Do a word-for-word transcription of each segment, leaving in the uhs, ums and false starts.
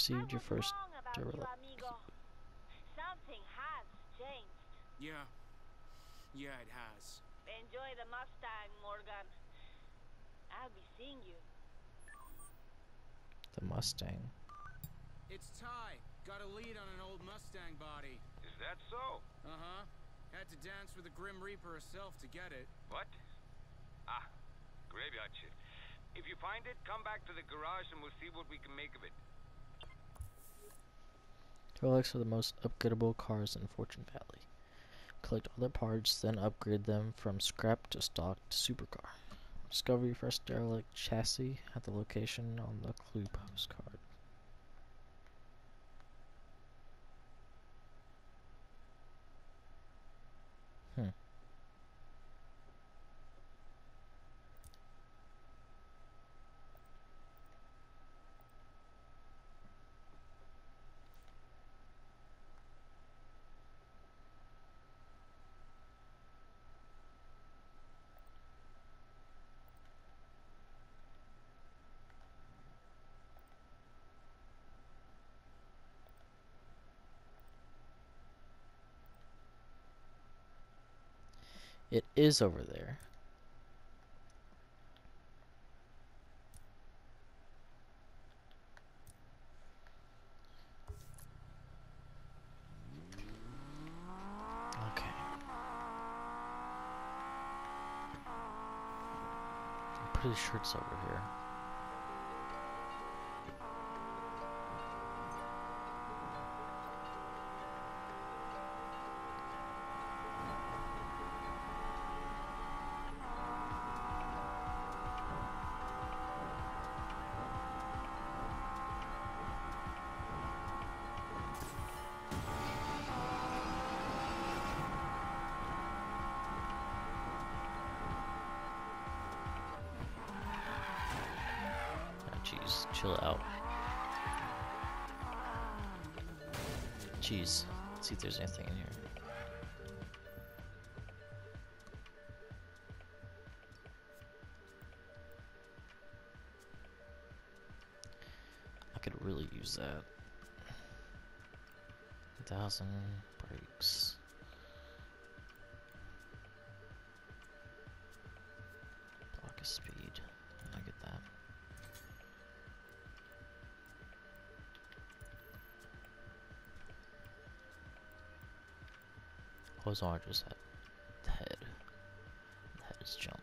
received your first wrong about you, derelict. amigo. Something has changed. Yeah. Yeah, it has. Enjoy the Mustang, Morgan. I'll be seeing you. The Mustang. It's Ty. Got a lead on an old Mustang body. Is that so? Uh-huh. Had to dance with the Grim Reaper herself to get it. What? Ah, graveyard shit. If you find it, come back to the garage and we'll see what we can make of it. Derelicts are the most upgradable cars in Fortune Valley. Collect all their parts, then upgrade them from scrap to stock to supercar. Discover your first derelict chassis at the location on the clue postcard. Hmm. It is over there. Okay. I'm pretty sure it's over here. Jeez, chill out. Jeez, let's see if there's anything in here. I could really use that. A thousand brakes. Block of speed. I get that. Those are just at the head. The head is jump.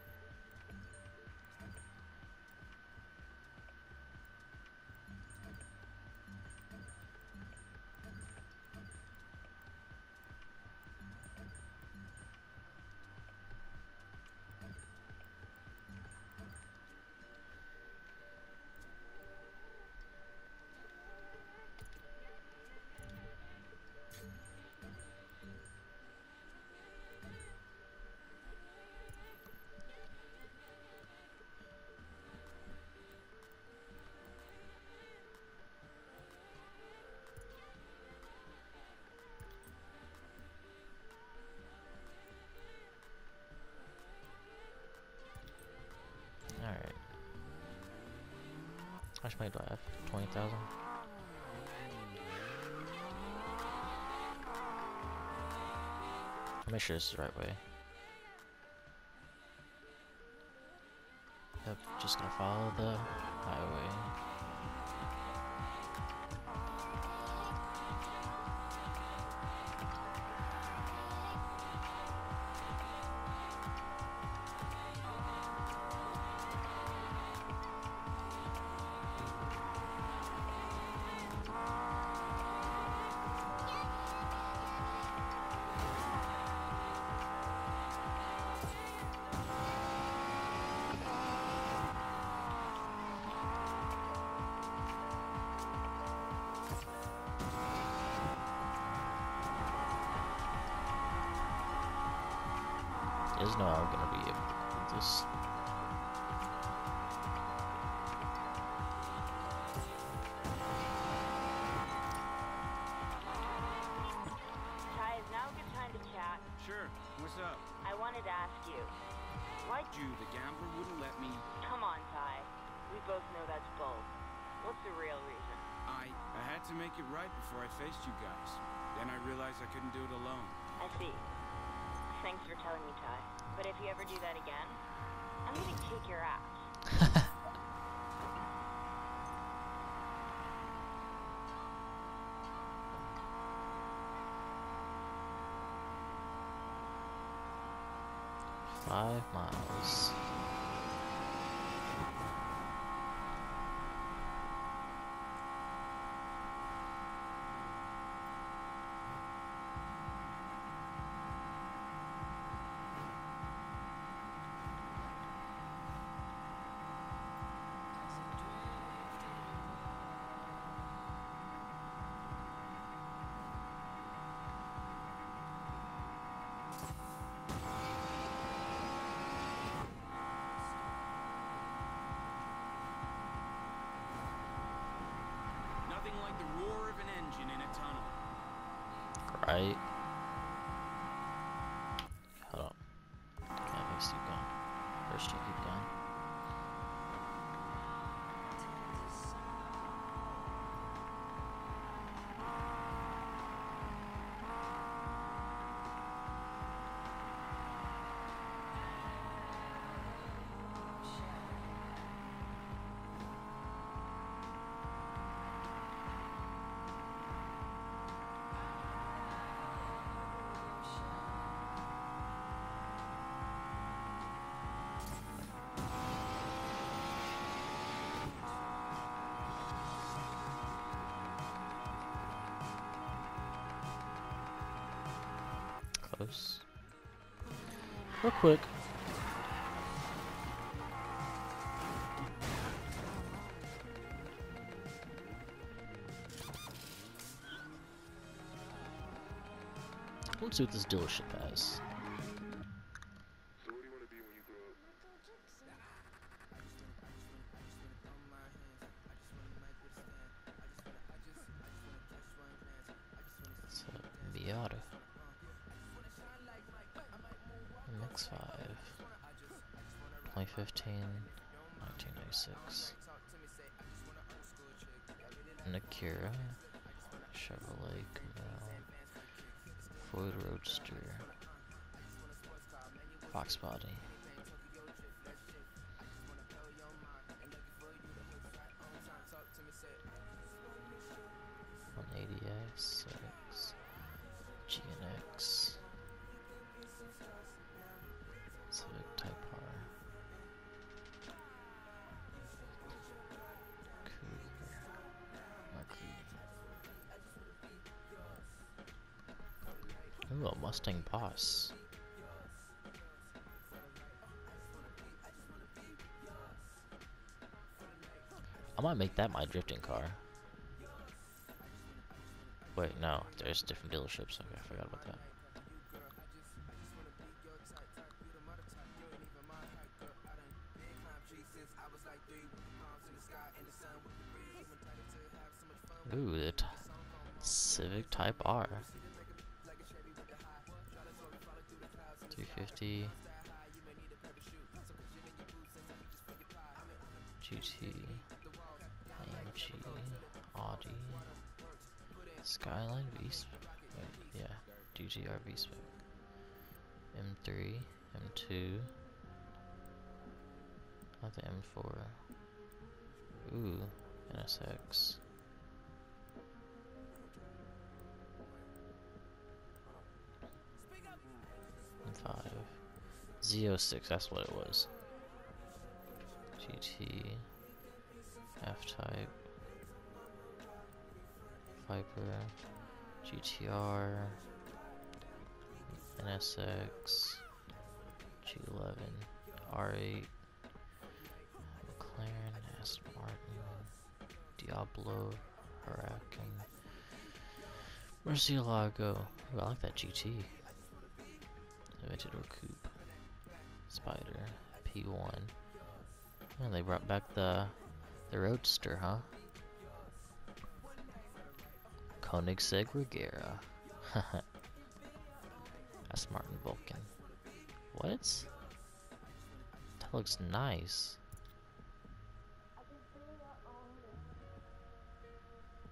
Alright. How much money do I have? twenty thousand? I'll make sure this is the right way. Yep, just gonna follow the highway. There's no how I'm gonna be able to do this. Ty, is now a good time to chat? Sure. What's up? I wanted to ask you. Why? You, the gambler, wouldn't let me. Come on, Ty. We both know that's bull. What's the real reason? I I had to make it right before I faced you guys. Then I realized I couldn't do it alone. I see. Thanks for telling me, Ty. But if you ever do that again, I'm gonna kick your ass. Five miles. Nothing like the roar of an engine in a tunnel. Right. Hold on. Can't make keep going. First you keep going. Close. Real quick. Let's see what this dealership has. So what do you want to be when you grow up? It's a Miata. M X five. twenty fifteen, nineteen ninety-six. An Acura. Chevrolet Camaro. Ford Roadster. Fox body. one eighty S six. G N X. Civic Type R. Cougar. Mercury. Ooh, a Mustang Boss. I might make that my drifting car. Wait, no, there's different dealerships. Okay, I forgot about that. Ooh, the t Civic Type R. two fifty. G T. A M G. Audi. Skyline V-Spec. Yeah, G T R V-Spec. M three. M two. Not the M four. Ooh, N S X. M five. Z oh six, that's what it was. G T. F-Type. Viper. G T R. N S X. G eleven. R eight. McLaren. Aston Martin. Diablo. Huracan. Murcielago. Ooh, I like that G T. Aventador Coupe. Spider. P one. And they brought back the the Roadster, huh? Koenigsegg Regera. That's Martin Vulcan. What? That looks nice.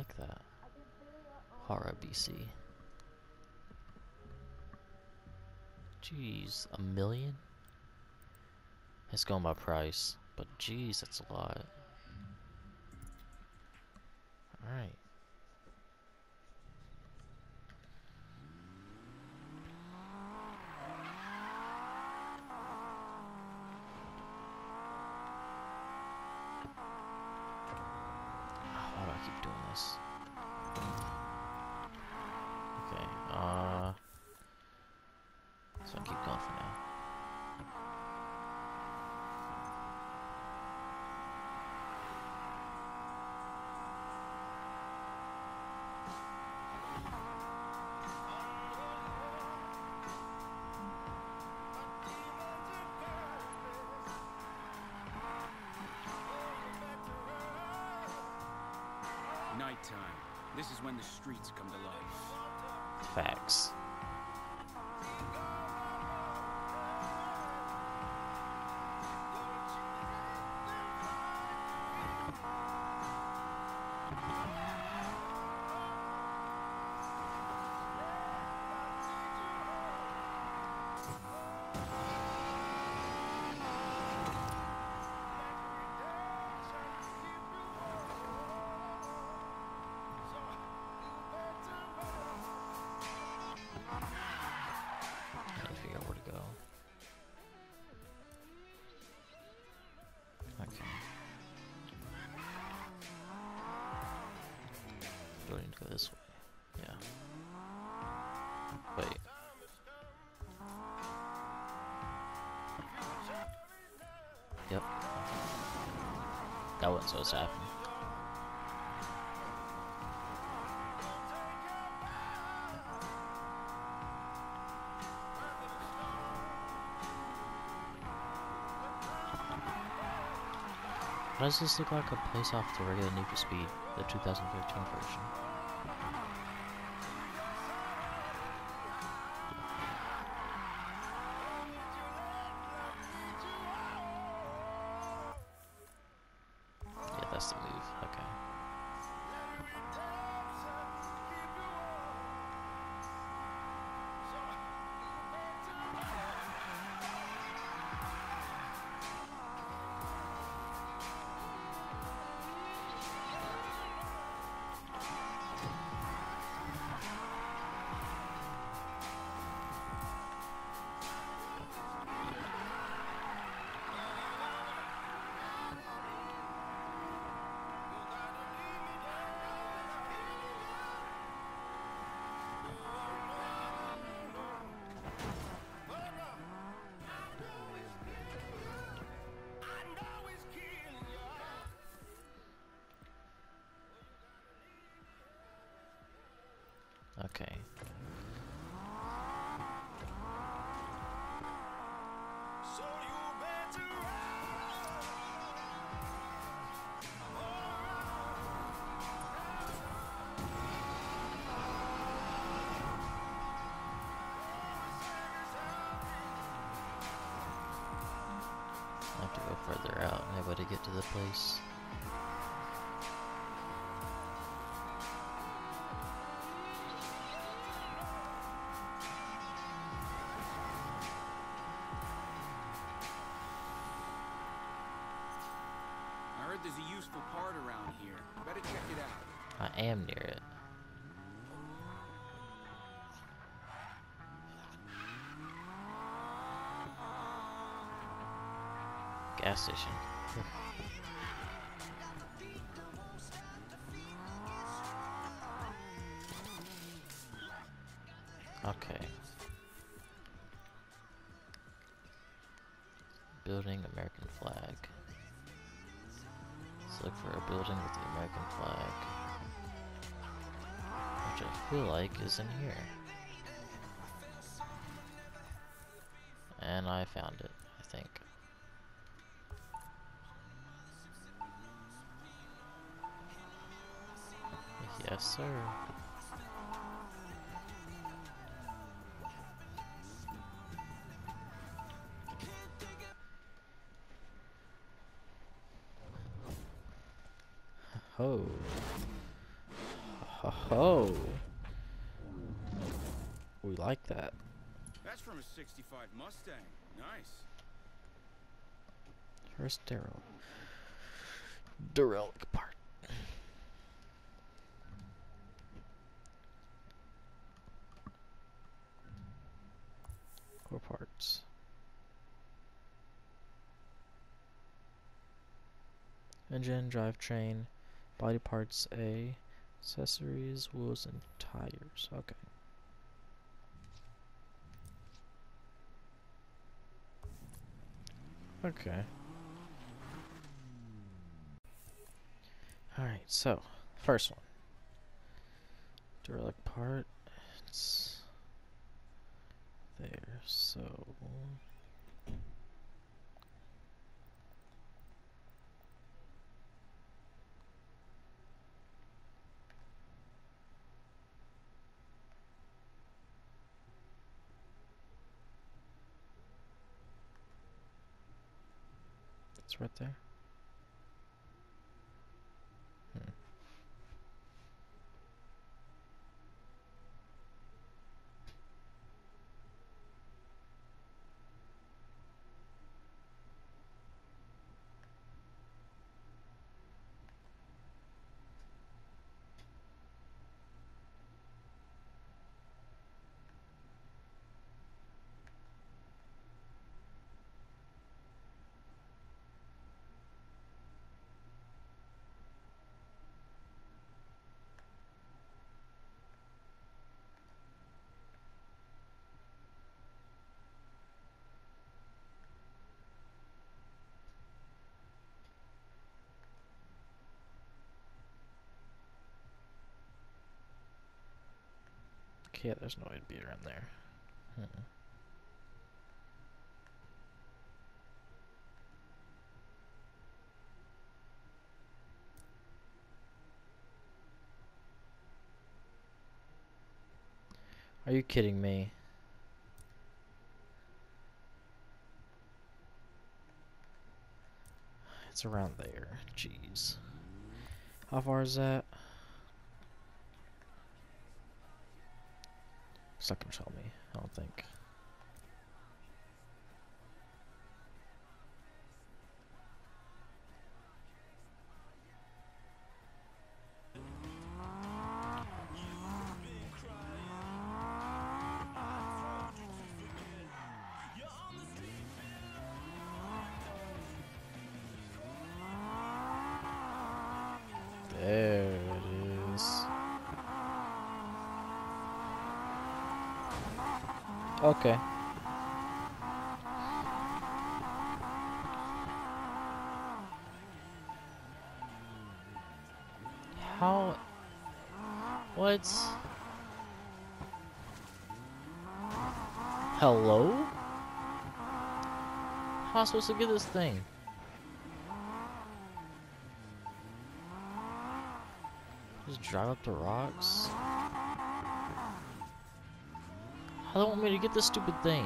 like that. Hara, B C. Jeez, a million? It's going by price, but jeez, that's a lot. Alright. Why do I keep doing this? Okay, uh... so I'll keep going for now. Nighttime. This is when the streets come to life. Facts. Do I need to go this way? Yeah. Wait. Yep. That wasn't supposed to happen. Why does this look like a place off the regular Need for Speed, the two thousand fifteen version? Yeah, that's the move. Okay. Okay. I have to go further out maybe to get to the place. I heard there's a useful part around here. Better check it out. I am near it. Gas station. Okay. Building American flag. Let's look for a building with the American flag. Which I feel like is in here. And I found it, I think. Yes, sir. Oh. Ho ho. We like that. That's from a sixty-five Mustang. Nice. First derelict. Derelict part. Core parts. Engine, drivetrain, body parts A, accessories, wheels, and tires. Okay. Okay. Alright, so, first one. Derelict part. It's there, so. It's right there. Hmm. Okay, yeah, there's no way to be around there. Hmm. Are you kidding me? It's around there. Jeez. How far is that? It's not gonna tell me, I don't think. There it is. Okay. How? What? Hello? How am I supposed to get this thing? Just drive up the rocks? How do they want me to get this stupid thing?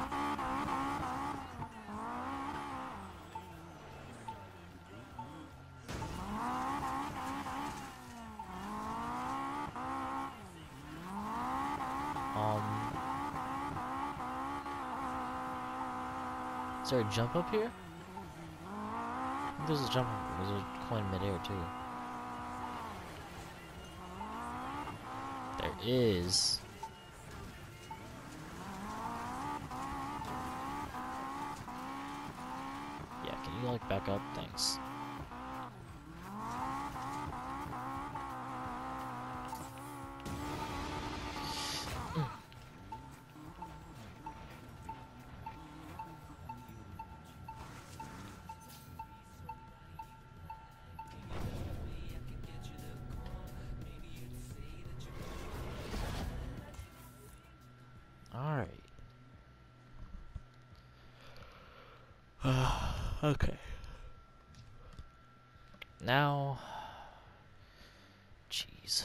Um, is there a jump up here? I think there's a jump up here. There's a coin midair too. There is. Yeah, can you like back up? Thanks. Alright. Okay. Now, jeez.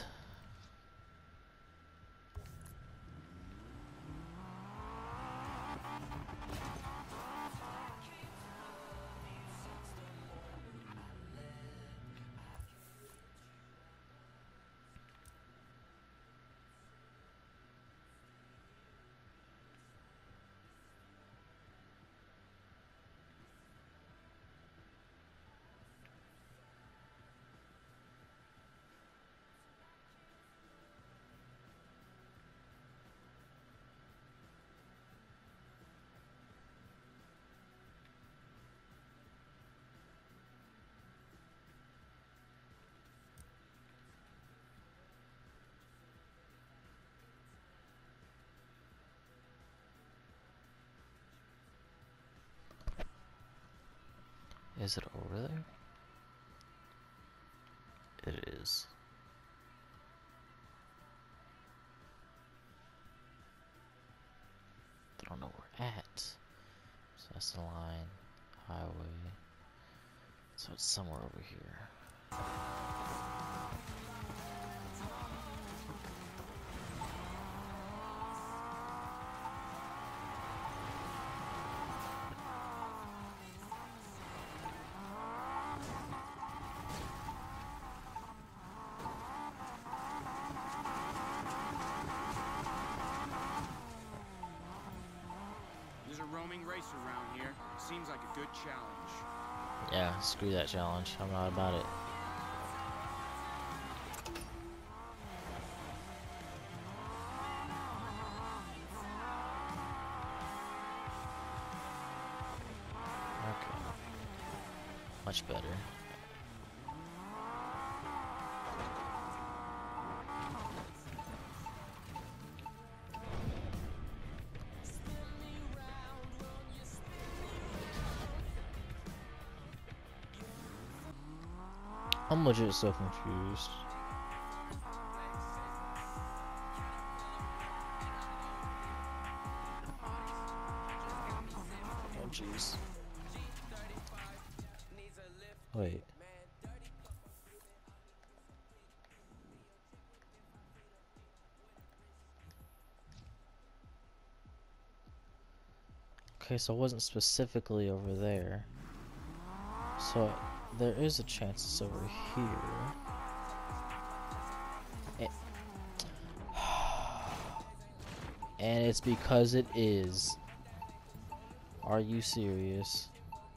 Is it over there? It is. Don't know where we're at. So that's the line, highway. So it's somewhere over here. There's a roaming racer around here. Seems like a good challenge. Yeah, screw that challenge. I'm not about it. Okay. Much better. I'm legit so confused. Oh jeez. Wait. Okay, so it wasn't specifically over there. So there is a chance it's over here. And, and it's because it is. Are you serious?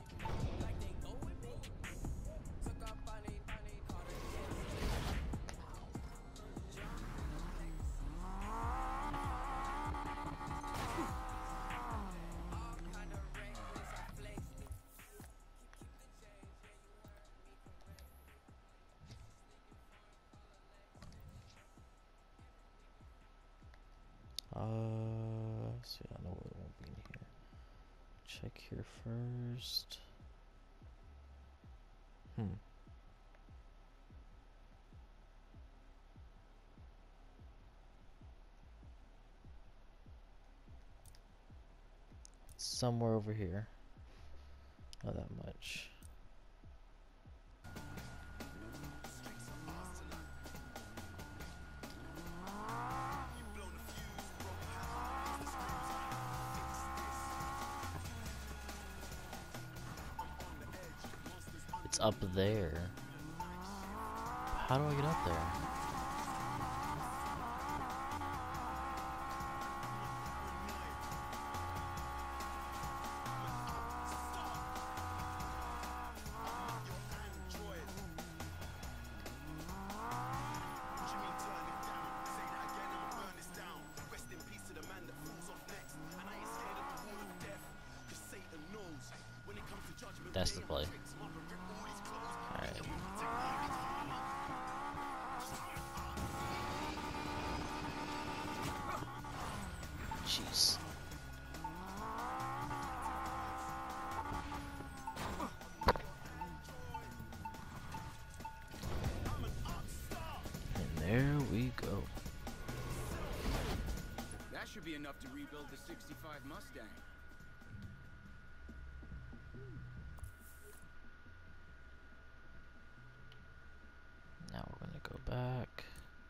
Uh, see, I know it won't be in here. Check here first. Hmm. Somewhere over here. Not that much. It's up there. How do I get up there? That's the play. Alright. Jeez. And there we go. That should be enough to rebuild the sixty-five Mustang. Now we're gonna go back.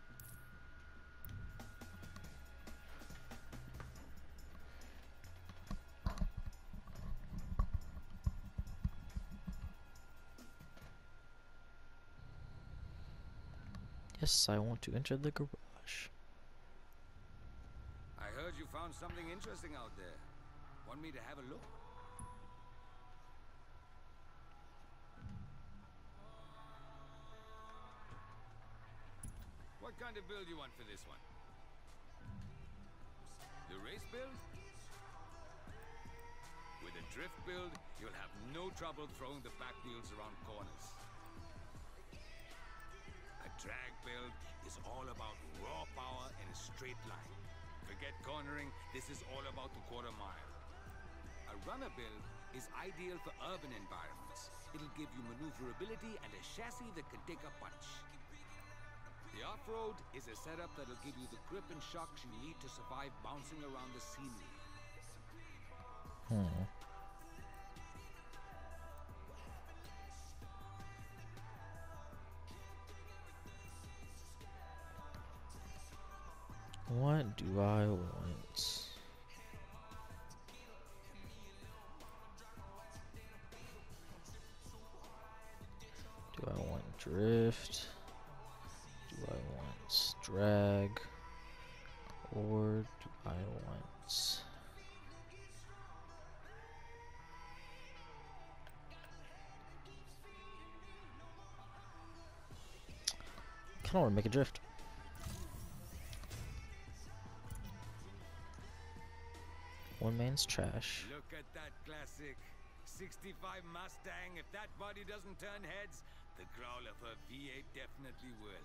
Yes, I want to enter the garage. I heard you found something interesting out there. Want me to have a look? What kind of build you want for this one? The race build? With a drift build, you'll have no trouble throwing the back wheels around corners. A drag build is all about raw power in a straight line. Forget cornering, this is all about the quarter mile. A runner build is ideal for urban environments. It'll give you maneuverability and a chassis that can take a punch. The off-road is a setup that'll give you the grip and shocks you need to survive bouncing around the scenery. Hmm. What do I want? Do I want drift? Do I want drag? Or do I want... I kinda wanna make a drift. One man's trash. Look at that classic sixty-five Mustang. If that body doesn't turn heads, the growl of her V eight definitely will.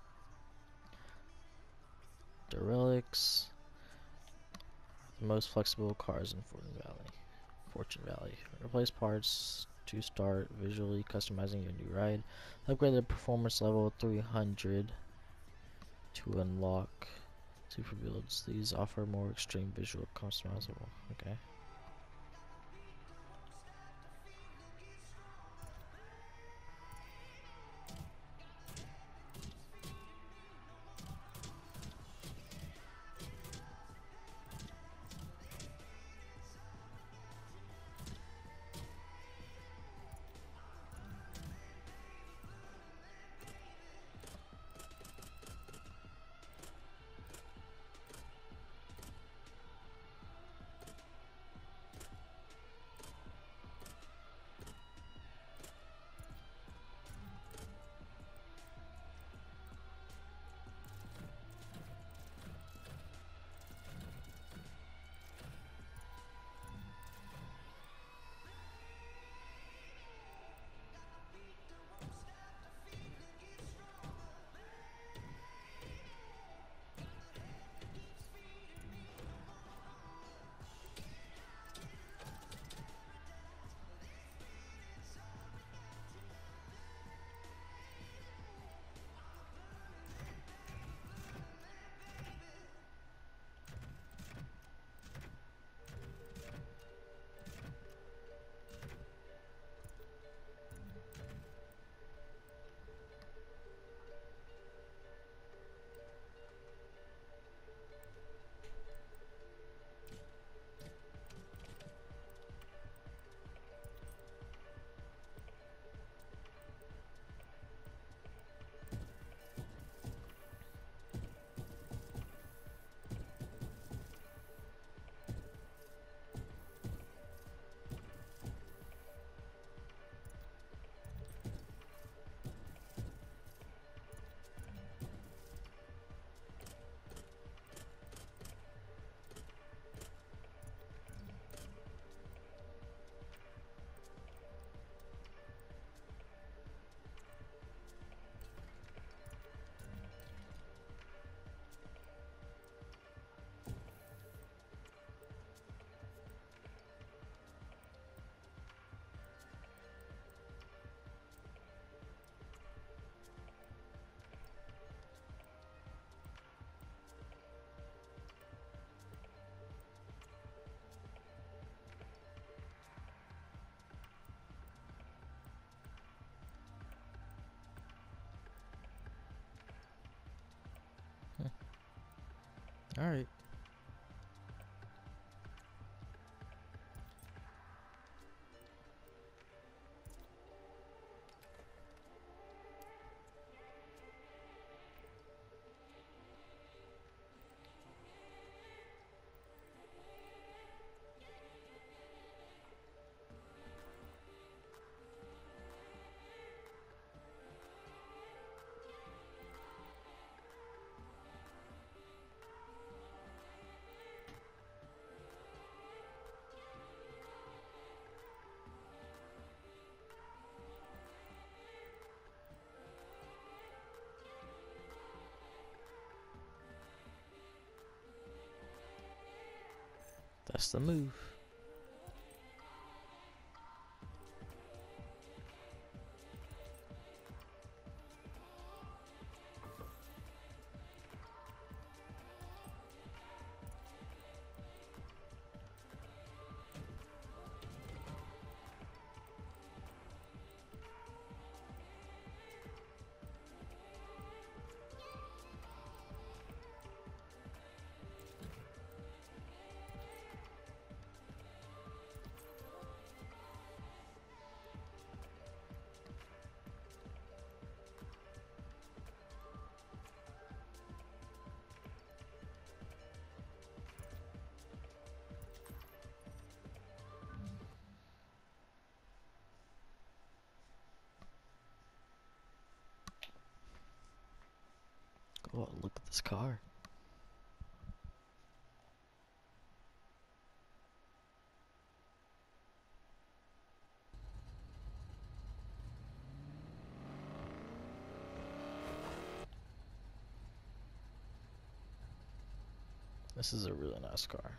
Derelics. The most flexible cars in Fortune Valley. Fortune Valley. Replace parts to start visually customizing your new ride. Upgrade the performance level three hundred to unlock super builds. These offer more extreme visual customizable. Okay. All right. That's the move. Oh, look at this car. This is a really nice car.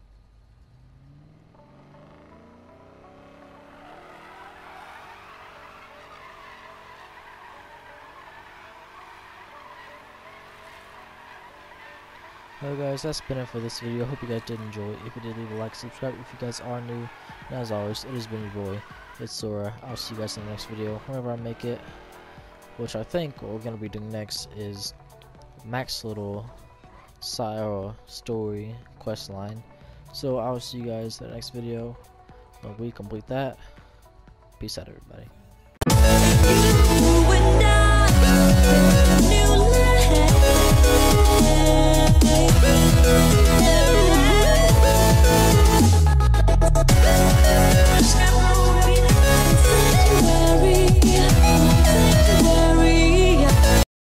Well guys, that's been it for this video. I hope you guys did enjoy it. If you did, leave a like, subscribe if you guys are new. And as always, it has been your boy, it's Sora. I'll see you guys in the next video, whenever I make it. Which I think what we're going to be doing next is Mac's little side or story quest line. So I will see you guys in the next video when we complete that. Peace out, everybody.